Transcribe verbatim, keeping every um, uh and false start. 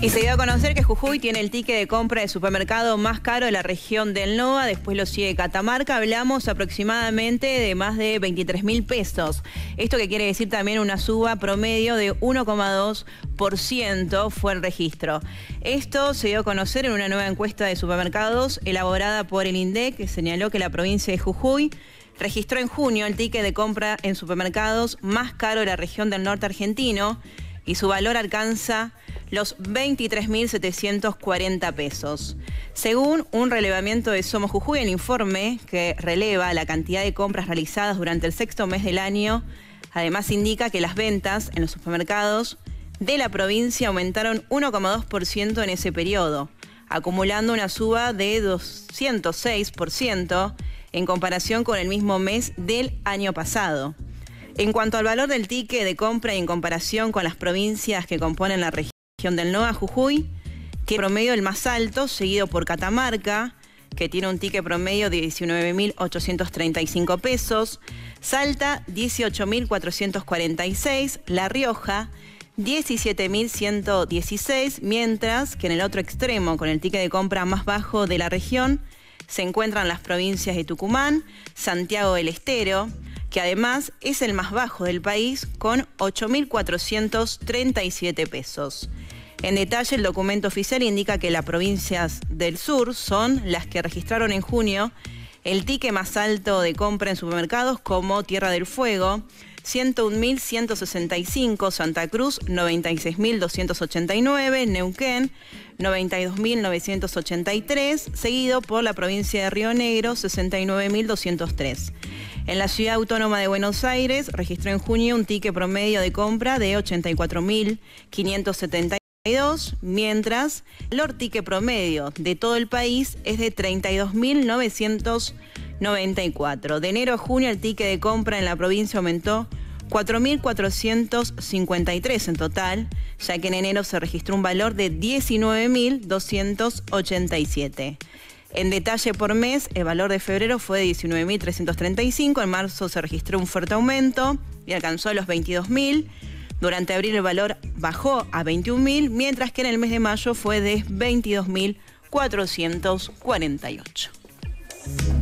Y se dio a conocer que Jujuy tiene el ticket de compra de supermercado más caro de la región del NOA, después lo sigue Catamarca. Hablamos aproximadamente de más de veintitrés mil pesos. Esto que quiere decir también una suba promedio de uno coma dos por ciento fue el registro. Esto se dio a conocer en una nueva encuesta de supermercados elaborada por el INDEC, que señaló que la provincia de Jujuy registró en junio el ticket de compra en supermercados más caro de la región del norte argentino y su valor alcanza los veintitrés mil setecientos cuarenta pesos. Según un relevamiento de Somos Jujuy, el informe que releva la cantidad de compras realizadas durante el sexto mes del año, además indica que las ventas en los supermercados de la provincia aumentaron uno coma dos por ciento en ese periodo, acumulando una suba de doscientos seis por ciento en comparación con el mismo mes del año pasado. En cuanto al valor del ticket de compra y en comparación con las provincias que componen la región del NOA, Jujuy, que promedio el más alto, seguido por Catamarca, que tiene un ticket promedio de diecinueve mil ochocientos treinta y cinco pesos, Salta dieciocho mil cuatrocientos cuarenta y seis, La Rioja diecisiete mil ciento dieciséis, mientras que en el otro extremo, con el ticket de compra más bajo de la región, se encuentran las provincias de Tucumán, Santiago del Estero, que además es el más bajo del país, con ocho mil cuatrocientos treinta y siete pesos. En detalle, el documento oficial indica que las provincias del sur son las que registraron en junio el ticket más alto de compra en supermercados, como Tierra del Fuego, ciento un mil ciento sesenta y cinco, Santa Cruz, noventa y seis mil doscientos ochenta y nueve, Neuquén, noventa y dos mil novecientos ochenta y tres, seguido por la provincia de Río Negro, sesenta y nueve mil doscientos tres. En la ciudad autónoma de Buenos Aires registró en junio un ticket promedio de compra de ochenta y cuatro mil quinientos setenta y dos, mientras el ticket promedio de todo el país es de treinta y dos mil novecientos noventa y cuatro. De enero a junio el ticket de compra en la provincia aumentó cuatro mil cuatrocientos cincuenta y tres en total, ya que en enero se registró un valor de diecinueve mil doscientos ochenta y siete. En detalle por mes, el valor de febrero fue de diecinueve mil trescientos treinta y cinco, en marzo se registró un fuerte aumento y alcanzó los veintidós mil. Durante abril el valor bajó a veintiún mil, mientras que en el mes de mayo fue de veintidós mil cuatrocientos cuarenta y ocho.